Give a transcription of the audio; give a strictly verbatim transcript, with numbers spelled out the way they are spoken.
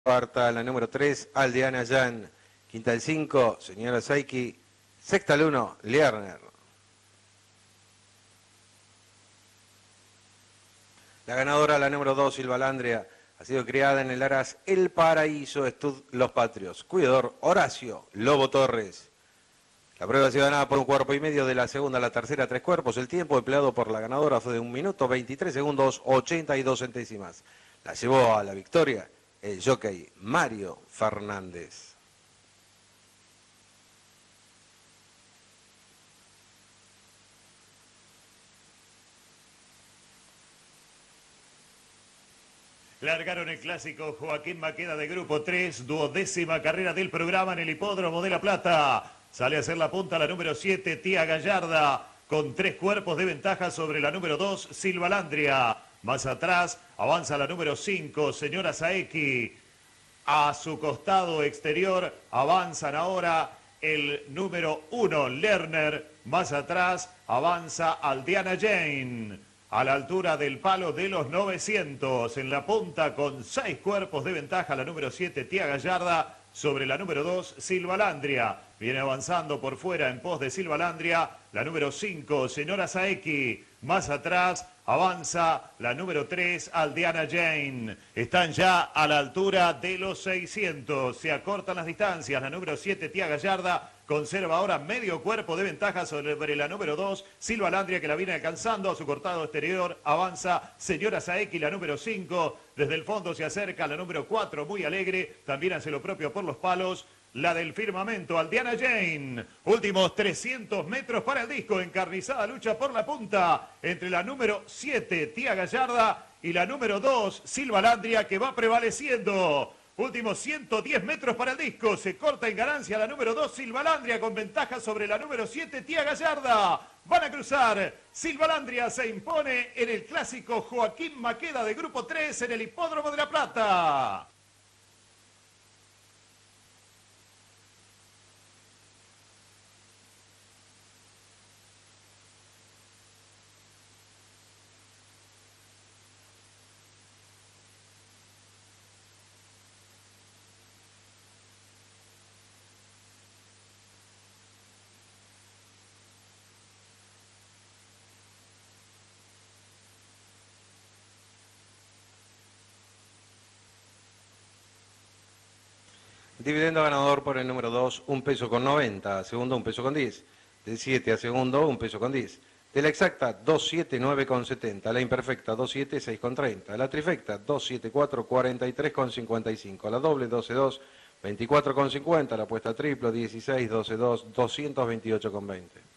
Cuarta, la número tres, Aldeana Jan. Quinta, el cinco, señora Saiki. Sexta, el uno, Lerner. La ganadora, la número dos, Silva Landria, ha sido criada en el Aras El Paraíso, Estud Los Patrios. Cuidador, Horacio Lobo Torres. La prueba ha sido ganada por un cuerpo y medio, de la segunda a la tercera, tres cuerpos. El tiempo empleado por la ganadora fue de un minuto, veintitrés segundos, ochenta y dos centésimas. La llevó a la victoria el jockey Mario Fernández. Largaron el clásico Joaquín Maqueda de Grupo tres, duodécima carrera del programa en el Hipódromo de La Plata. Sale a hacer la punta la número siete, Tía Gallarda, con tres cuerpos de ventaja sobre la número dos, Silva Landria. Más atrás avanza la número cinco, Señora Saeki. A su costado exterior avanzan ahora el número uno, Lerner. Más atrás avanza Aldeana Jane. A la altura del palo de los novecientos, en la punta con seis cuerpos de ventaja, la número siete, Tía Gallarda, sobre la número dos, Silva Landria. Viene avanzando por fuera en pos de Silva Landria, la número cinco, Señora Saeki. Más atrás avanza la número tres, Aldeana Jane. Están ya a la altura de los seiscientos. Se acortan las distancias. La número siete, Tía Gallarda, conserva ahora medio cuerpo de ventaja sobre la número dos, Silva Landria, que la viene alcanzando. A su cortado exterior avanza Señora Saeki, la número cinco. Desde el fondo se acerca la número cuatro, Muy Alegre. También hace lo propio por los palos la del firmamento, Aldeana Jane. Últimos trescientos metros para el disco. Encarnizada lucha por la punta entre la número siete, Tía Gallarda, y la número dos, Silva Landria, que va prevaleciendo. Últimos ciento diez metros para el disco. Se corta en ganancia la número dos, Silva Landria, con ventaja sobre la número siete, Tía Gallarda. Van a cruzar. Silva Landria se impone en el clásico Joaquín Maqueda de Grupo tres en el Hipódromo de La Plata. Dividendo ganador por el número dos, un peso con noventa. Segundo, un peso con diez. Del siete a segundo, un peso con diez. De la exacta, dos siete nueve con setenta. La imperfecta, dos siete seis con treinta. La trifecta, dos siete cuatro cuarenta y tres con cincuenta y cinco. La doble, doce dos veinticuatro con cincuenta. La apuesta triple, dieciséis doce dos doscientos veintiocho con veinte.